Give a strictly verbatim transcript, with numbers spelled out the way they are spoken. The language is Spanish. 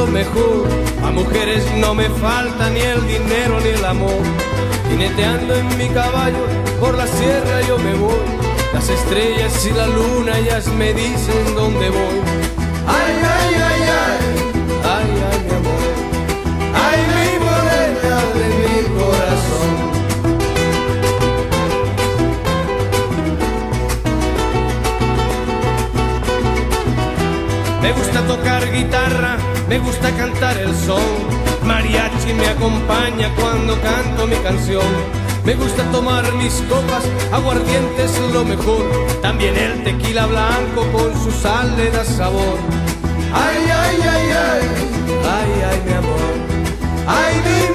lo mejor. A mujeres no me falta ni el dinero ni el amor. Jineteando en mi caballo por la sierra yo me voy. Las estrellas y la luna ellas me dicen dónde voy. Ay, ay, ay, ay, ay, ay, mi amor. Ay, mi morena de mi corazón. Me gusta tocar guitarra, me gusta cantar el son. Mariachi me acompaña cuando canto mi canción. Me gusta tomar mis copas, aguardiente es lo mejor. También el tequila blanco con su sal le da sabor. Ay, ay, ay, ay, ay, ay, mi amor. Ay, mi